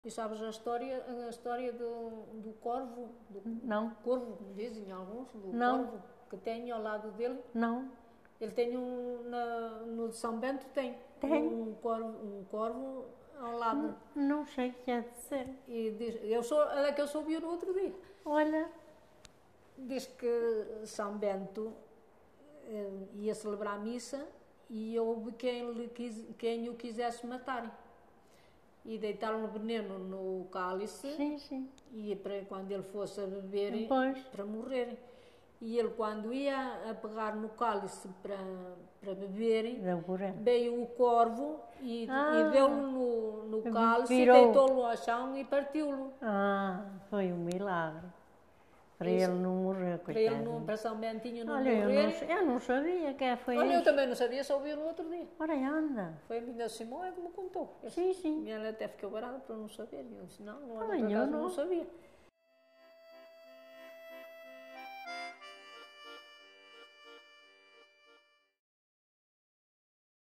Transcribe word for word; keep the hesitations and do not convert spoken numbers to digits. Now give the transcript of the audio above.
E sabes a história, a história do, do corvo? Do Não. corvo, como dizem alguns, do Não. corvo que tem ao lado dele. Não. Ele tem um, na, no de São Bento tem, Tem. Um, corvo, um corvo ao lado. Não, não sei o que quer dizer. E diz, eu sou, é que eu soube no outro dia. Olha. Diz que São Bento eh, ia celebrar a missa e houve quem, lhe quis, quem o quisesse matar. E deitaram o veneno no cálice. Sim, sim. E para quando ele fosse a beber, Pois. para morrer. E ele, quando ia a pegar no cálice para, para beber, veio o corvo e, ah, e deu-lhe no, no cálice, deitou-lo ao chão e partiu-lo. Ah, foi um milagre. Para Isso, ele não morrer, coitado. Para ele não, para São Bentinho não Olha, morrer. Eu não, eu não sabia que foi Olha, isso. eu também não sabia, só ouvi no outro dia. Ora, anda. Foi a minha Simone que me contou. Sim, sim. E ela até ficou barada para não saber. Eu disse, não, agora Ai, por acaso não. não sabia.